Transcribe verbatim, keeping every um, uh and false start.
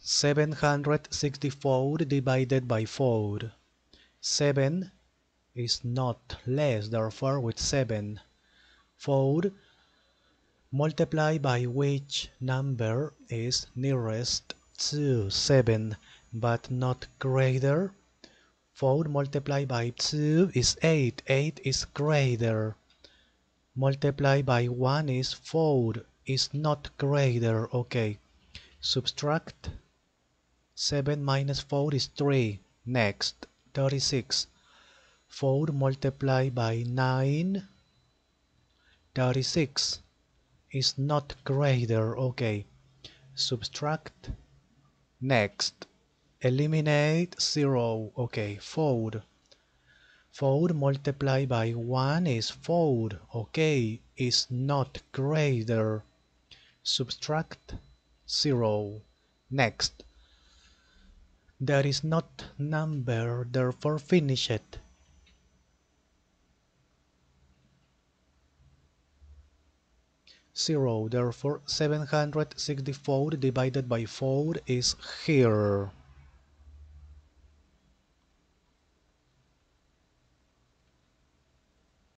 seven hundred sixty-four divided by four. seven is not less, therefore with seven. four multiplied by which number is nearest to seven but not greater? four multiplied by two is eight. eight is greater. Multiplied by one is four. Is not greater. Okay. Subtract. seven minus four is three. Next. thirty-six. four multiplied by nine. thirty-six. Is not greater. Okay. Subtract. Next. Eliminate zero. Okay. four. four multiplied by one is four. Okay. Is not greater. Subtract zero. Next. There is not number, therefore finish it. zero. Therefore seven hundred sixty-four divided by four is here.